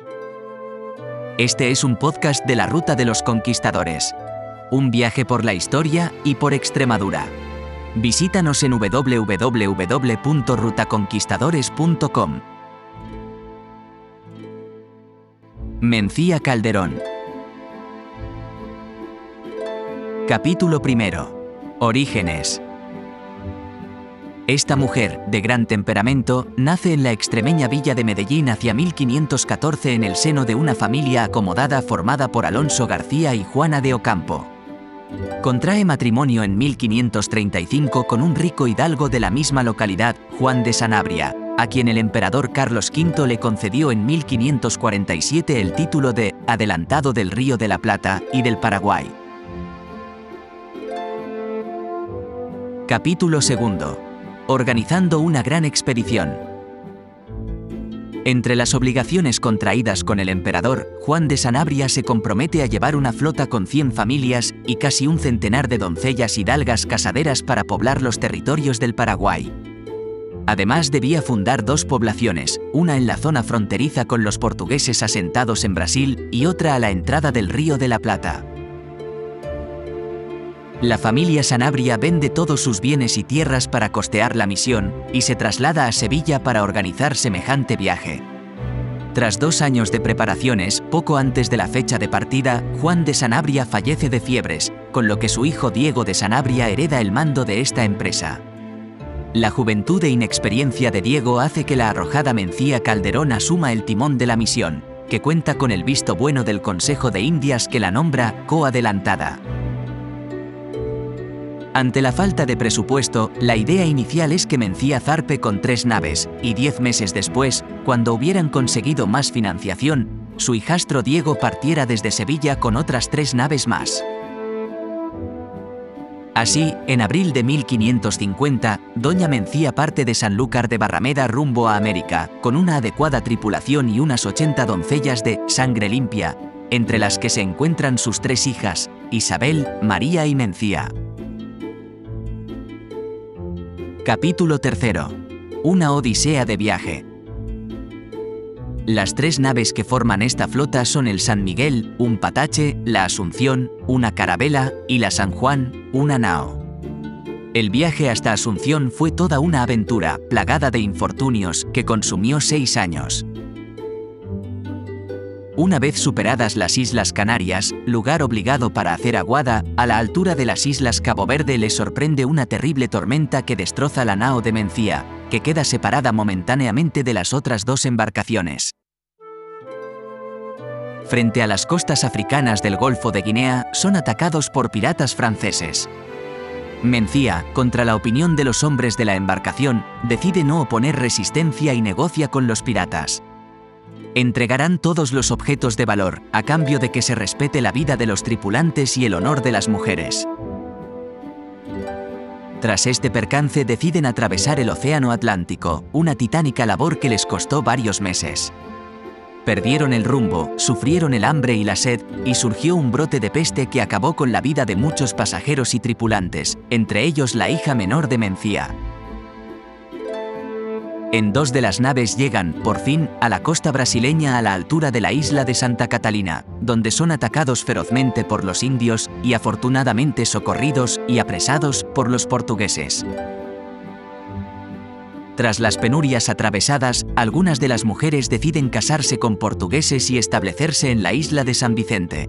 Este es un podcast de la Ruta de los Conquistadores. Un viaje por la historia y por Extremadura. Visítanos en www.rutaconquistadores.com. Mencía Calderón. Capítulo 1. Orígenes. Esta mujer, de gran temperamento, nace en la extremeña villa de Medellín hacia 1514 en el seno de una familia acomodada formada por Alonso García y Juana de Ocampo. Contrae matrimonio en 1535 con un rico hidalgo de la misma localidad, Juan de Sanabria, a quien el emperador Carlos V le concedió en 1547 el título de Adelantado del Río de la Plata y del Paraguay. Capítulo 2. Organizando una gran expedición. Entre las obligaciones contraídas con el emperador, Juan de Sanabria se compromete a llevar una flota con 100 familias y casi un centenar de doncellas hidalgas casaderas para poblar los territorios del Paraguay. Además debía fundar 2 poblaciones, una en la zona fronteriza con los portugueses asentados en Brasil y otra a la entrada del Río de la Plata. La familia Sanabria vende todos sus bienes y tierras para costear la misión, y se traslada a Sevilla para organizar semejante viaje. Tras 2 años de preparaciones, poco antes de la fecha de partida, Juan de Sanabria fallece de fiebres, con lo que su hijo Diego de Sanabria hereda el mando de esta empresa. La juventud e inexperiencia de Diego hace que la arrojada Mencía Calderón asuma el timón de la misión, que cuenta con el visto bueno del Consejo de Indias que la nombra coadelantada. Ante la falta de presupuesto, la idea inicial es que Mencía zarpe con 3 naves, y 10 meses después, cuando hubieran conseguido más financiación, su hijastro Diego partiera desde Sevilla con otras 3 naves más. Así, en abril de 1550, doña Mencía parte de Sanlúcar de Barrameda rumbo a América, con una adecuada tripulación y unas 80 doncellas de sangre limpia, entre las que se encuentran sus 3 hijas, Isabel, María y Mencía. Capítulo 3. Una odisea de viaje. Las 3 naves que forman esta flota son el San Miguel, un patache, la Asunción, una carabela, y la San Juan, una nao. El viaje hasta Asunción fue toda una aventura, plagada de infortunios, que consumió 6 años. Una vez superadas las Islas Canarias, lugar obligado para hacer aguada, a la altura de las Islas Cabo Verde les sorprende una terrible tormenta que destroza la nao de Mencía, que queda separada momentáneamente de las otras 2 embarcaciones. Frente a las costas africanas del Golfo de Guinea, son atacados por piratas franceses. Mencía, contra la opinión de los hombres de la embarcación, decide no oponer resistencia y negocia con los piratas. Entregarán todos los objetos de valor, a cambio de que se respete la vida de los tripulantes y el honor de las mujeres. Tras este percance deciden atravesar el Océano Atlántico, una titánica labor que les costó varios meses. Perdieron el rumbo, sufrieron el hambre y la sed, y surgió un brote de peste que acabó con la vida de muchos pasajeros y tripulantes, entre ellos la hija menor de Mencía. En 2 de las naves llegan, por fin, a la costa brasileña a la altura de la isla de Santa Catalina, donde son atacados ferozmente por los indios y afortunadamente socorridos y apresados por los portugueses. Tras las penurias atravesadas, algunas de las mujeres deciden casarse con portugueses y establecerse en la isla de San Vicente.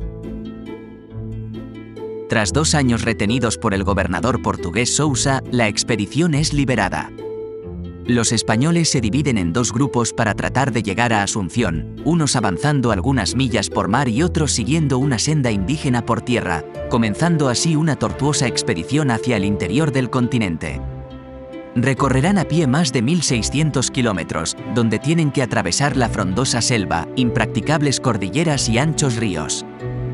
Tras 2 años retenidos por el gobernador portugués Sousa, la expedición es liberada. Los españoles se dividen en 2 grupos para tratar de llegar a Asunción, unos avanzando algunas millas por mar y otros siguiendo una senda indígena por tierra, comenzando así una tortuosa expedición hacia el interior del continente. Recorrerán a pie más de 1.600 kilómetros, donde tienen que atravesar la frondosa selva, impracticables cordilleras y anchos ríos.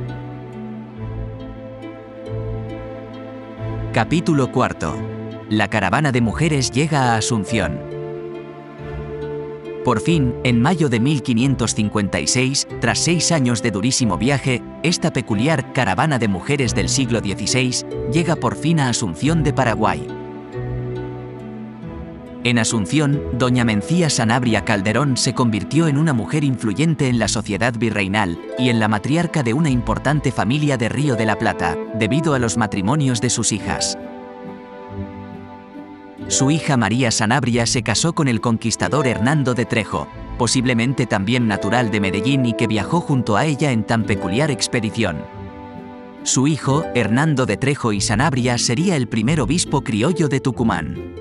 Capítulo 4. La caravana de mujeres llega a Asunción. Por fin, en mayo de 1556, tras 6 años de durísimo viaje, esta peculiar caravana de mujeres del siglo XVI llega por fin a Asunción de Paraguay. En Asunción, doña Mencía Sanabria Calderón se convirtió en una mujer influyente en la sociedad virreinal y en la matriarca de una importante familia de Río de la Plata, debido a los matrimonios de sus hijas. Su hija María Sanabria se casó con el conquistador Hernando de Trejo, posiblemente también natural de Medellín y que viajó junto a ella en tan peculiar expedición. Su hijo, Hernando de Trejo y Sanabria, sería el primer obispo criollo de Tucumán.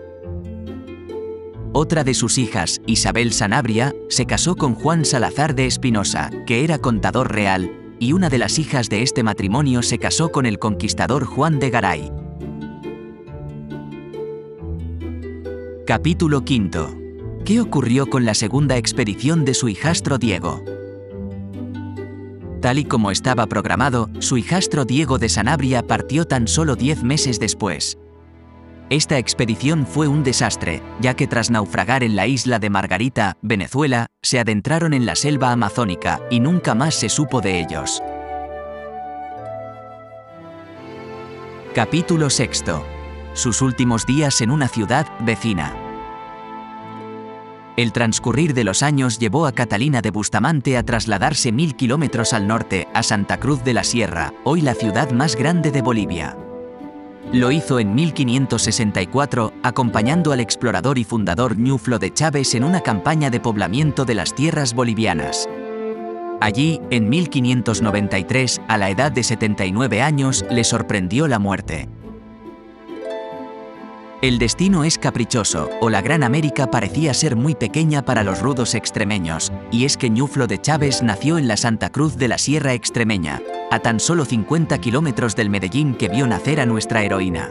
Otra de sus hijas, Isabel Sanabria, se casó con Juan Salazar de Espinosa, que era contador real, y una de las hijas de este matrimonio se casó con el conquistador Juan de Garay. Capítulo V. ¿Qué ocurrió con la segunda expedición de su hijastro Diego? Tal y como estaba programado, su hijastro Diego de Sanabria partió tan solo 10 meses después. Esta expedición fue un desastre, ya que tras naufragar en la isla de Margarita, Venezuela, se adentraron en la selva amazónica y nunca más se supo de ellos. Capítulo VI. Sus últimos días en una ciudad vecina. El transcurrir de los años llevó a Catalina de Bustamante a trasladarse 1000 kilómetros al norte, a Santa Cruz de la Sierra, hoy la ciudad más grande de Bolivia. Lo hizo en 1564, acompañando al explorador y fundador Ñuflo de Chávez en una campaña de poblamiento de las tierras bolivianas. Allí, en 1593, a la edad de 79 años, le sorprendió la muerte. El destino es caprichoso, o la Gran América parecía ser muy pequeña para los rudos extremeños, y es que Ñuflo de Chávez nació en la Santa Cruz de la Sierra extremeña, a tan solo 50 kilómetros del Medellín que vio nacer a nuestra heroína.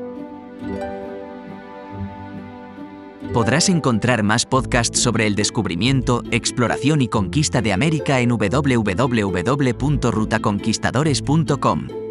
Podrás encontrar más podcasts sobre el descubrimiento, exploración y conquista de América en www.rutaconquistadores.com.